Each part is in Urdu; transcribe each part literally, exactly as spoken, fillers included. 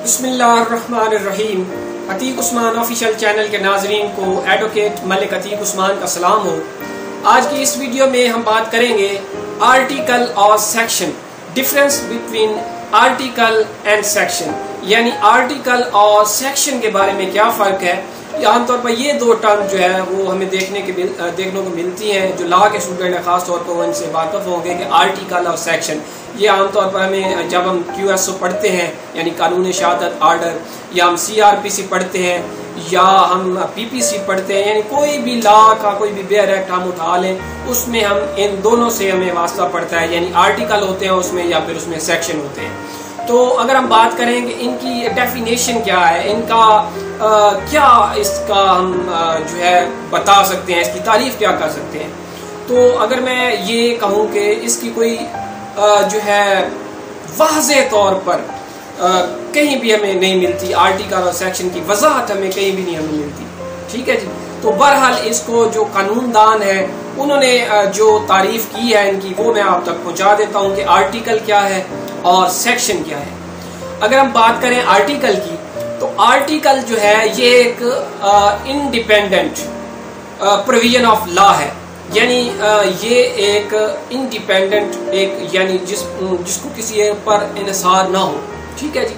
بسم اللہ الرحمن الرحیم۔ عتیق عثمان آفیشل چینل کے ناظرین کو ایڈوکیٹ ملک عتیق عثمان کا سلام ہو۔ آج کی اس ویڈیو میں ہم بات کریں گے آرٹیکل اور section, difference between article and section, یعنی آرٹیکل اور سیکشن کے بارے میں کیا فرق ہے۔ عام طور پر یہ دو ٹرم جو ہے وہ ہمیں دیکھنے کے دیکھنے کو ملتی ہیں، جو لا کے اسٹوڈنٹ ہیں خاص طور پر وہ ان سے واقف ہوں گے کہ آرٹیکل اور سیکشن یہ عام طور پر ہمیں جب ہم کیو ایس او پڑھتے ہیں یعنی قانون شہادت آرڈر، یا ہم سی آر پی سی پڑھتے ہیں، یا ہم پی پی سی پڑھتے ہیں، یعنی کوئی بھی لا کا کوئی بھی بیئر ایکٹ ہم اٹھا لیں اس میں ہم ان دونوں سے ہمیں واسطہ پڑتا ہے، یعنی آرٹیکل ہوتے ہیں اس میں یا پھر اس میں سیکشن ہوتے ہیں۔ تو اگر ہم بات کریں کہ ان کی ڈیفینیشن کیا ہے، ان کا آ, کیا اس کا ہم آ, جو ہے بتا سکتے ہیں، اس کی تعریف کیا کر سکتے ہیں، تو اگر میں یہ کہوں کہ اس کی کوئی آ, جو ہے واضح طور پر آ, کہیں بھی ہمیں نہیں ملتی، آرٹیکل اور سیکشن کی وضاحت ہمیں کہیں بھی نہیں ہمیں ملتی، ٹھیک ہے جی۔ تو بہرحال اس کو جو قانون دان ہے انہوں نے آ, جو تعریف کی ہے ان کی وہ میں آپ تک پہنچا دیتا ہوں کہ آرٹیکل کیا ہے اور سیکشن کیا ہے۔ اگر ہم بات کریں آرٹیکل کی تو آرٹیکل جو ہے یہ ایک انڈیپینڈنٹ پروویژن آف لا ہے، یعنی یہ ایک انڈیپینڈنٹ ایک یعنی جس جس کو کسی پر انحصار نہ ہو، ٹھیک ہے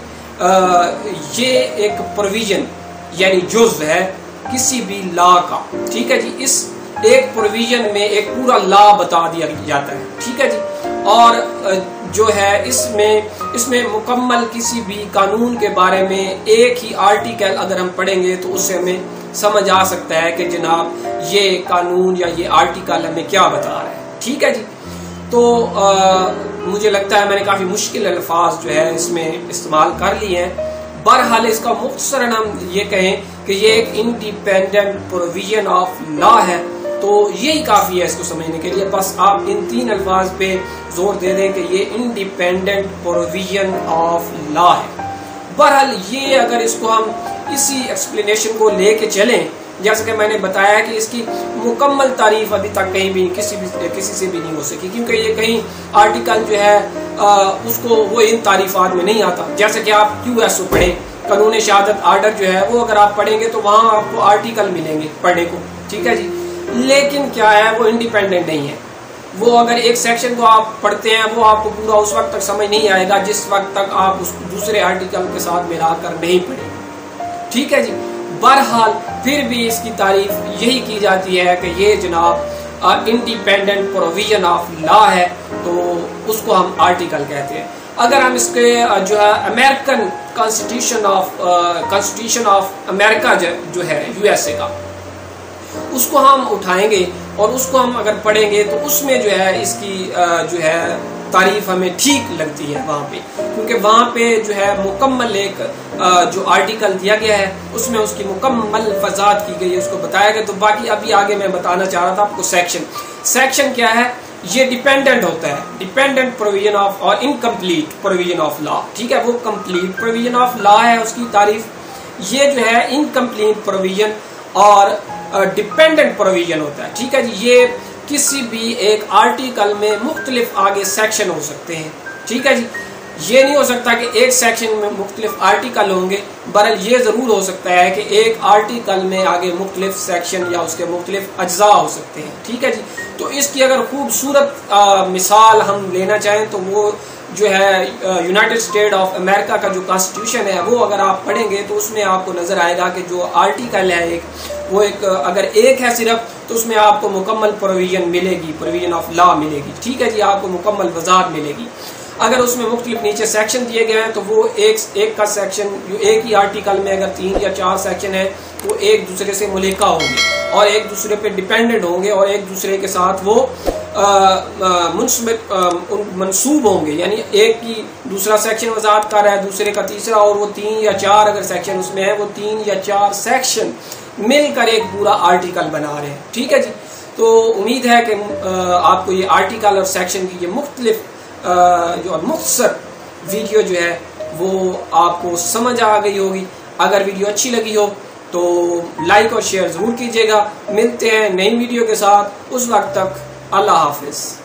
جی۔ یہ ایک پروویژن یعنی جزو ہے کسی بھی لا کا، ٹھیک ہے جی۔ اس ایک پروویژن میں ایک پورا لا بتا دیا جاتا ہے، ٹھیک ہے جی۔ اور جو ہے اس میں اس میں مکمل کسی بھی قانون کے بارے میں ایک ہی آرٹیکل اگر ہم پڑھیں گے تو اس سے ہمیں سمجھ آ سکتا ہے کہ جناب یہ قانون یا یہ آرٹیکل ہمیں کیا بتا رہا ہے، ٹھیک ہے جی۔ تو آ, مجھے لگتا ہے میں نے کافی مشکل الفاظ جو ہے اس میں استعمال کر لی ہیں۔ بہرحال اس کا مختصراً ہم یہ کہیں کہ یہ ایک انڈیپینڈنٹ پروویژن آف لا ہے، تو یہی کافی ہے اس کو سمجھنے کے لیے۔ بس آپ ان تین الفاظ پہ زور دے دیں کہ یہ انڈیپینڈنٹ پروویژن آف لا ہے۔ بہرحال یہ اگر اس کو ہم اسی ایکسپلینیشن کو لے کے چلیں، جیسا کہ میں نے بتایا کہ اس کی مکمل تعریف ابھی تک کہیں بھی کسی بھی کسی سے بھی نہیں ہو سکی، کیونکہ یہ کہیں آرٹیکل جو ہے آ, اس کو وہ ان تعریفات میں نہیں آتا۔ جیسا کہ آپ کیو ایس او پڑھیں، قانون شہادت آرڈر جو ہے وہ اگر آپ پڑھیں گے تو وہاں آپ کو آرٹیکل ملیں گے پڑھنے کو، ٹھیک ہے جی۔ لیکن کیا ہے وہ انڈیپینڈنٹ نہیں ہے، وہ اگر ایک سیکشن کو آپ پڑھتے ہیں وہ آپ کو پورا اس وقت تک سمجھ نہیں آئے گا جس وقت تک آپ اس دوسرے آرٹیکل کے ساتھ ملا کر نہیں پڑھیں، ٹھیک ہے جی۔ بہرحال پھر بھی اس کی تعریف یہی کی جاتی ہے کہ یہ جناب انڈیپینڈنٹ پروویژن آف لا ہے، تو اس کو ہم آرٹیکل کہتے ہیں۔ اگر ہم اس کے جو ہے American constitution of constitution of امریکہ جو ہے یو ایس اے کا، اس کو ہم اٹھائیں گے اور اس کو ہم اگر پڑھیں گے تو اس میں جو ہے اس کی جو ہے تعریف ہمیں ٹھیک لگتی ہے وہاں پہ، کیونکہ وہاں پہ جو ہے مکمل ایک جو آرٹیکل دیا گیا ہے اس میں اس کی مکمل وضاحت کی گئی ہے، اس کو بتایا گیا۔ تو باقی ابھی آگے میں بتانا چاہ رہا تھا آپ کو سیکشن سیکشن کیا ہے۔ یہ ڈیپینڈنٹ ہوتا ہے، ڈیپینڈنٹ پروویژن آف اور انکمپلیٹ پروویژن آف لا، ٹھیک ہے۔ وہ کمپلیٹ پروویژن آف لا ہے اس کی تعریف، یہ جو ہے انکمپلیٹ پروویژن اور ڈیپینڈنٹ پروویژن ہوتا ہے، ٹھیک ہے جی۔ یہ کسی بھی ایک آرٹیکل میں مختلف آگے سیکشن ہو سکتے ہیں، ٹھیک ہے جی۔ یہ نہیں ہو سکتا کہ ایک سیکشن میں مختلف آرٹیکل ہوں گے، بہرحال یہ ضرور ہو سکتا ہے کہ ایک آرٹیکل میں آگے مختلف سیکشن یا اس کے مختلف اجزاء ہو سکتے ہیں، ٹھیک ہے جی۔ تو اس کی اگر خوبصورت مثال ہم لینا چاہیں تو وہ جو ہے یونائٹڈ اسٹیٹ آف امریکہ کا جو کانسٹیٹیوشن ہے وہ اگر آپ پڑھیں گے تو اس میں آپ کو نظر آئے گا کہ جو آرٹیکل ہے ایک وہ ایک اگر ایک ہے صرف تو اس میں آپ کو مکمل پروویژن ملے گی، پروویژن آف لا ملے گی، ٹھیک ہے جی۔ آپ کو مکمل وضاحت ملے گی۔ اگر اس میں مختلف نیچے سیکشن دیے گئے ہیں تو وہ ایک ایک کا سیکشن جو ایک ہی آرٹیکل میں اگر تین یا چار سیکشن ہے وہ ایک دوسرے سے ملحقہ ہوں گے اور ایک دوسرے پہ ڈیپینڈنٹ ہوں گے اور ایک دوسرے کے ساتھ وہ منسوب ہوں گے، یعنی ایک کی دوسرا سیکشن وضاحت کر رہا ہے، دوسرے کا تیسرا، اور وہ تین یا چار اگر سیکشن اس میں ہے وہ تین یا چار سیکشن مل کر ایک پورا آرٹیکل بنا رہے ہیں، ٹھیک ہے جی۔ تو امید ہے کہ آپ کو یہ آرٹیکل اور سیکشن کی یہ مختلف جو مختصر ویڈیو جو ہے وہ آپ کو سمجھ آ گئی ہوگی۔ اگر ویڈیو اچھی لگی ہو تو لائک اور شیئر ضرور کیجیے گا۔ ملتے ہیں نئی ویڈیو کے ساتھ، اس وقت تک اللہ حافظ۔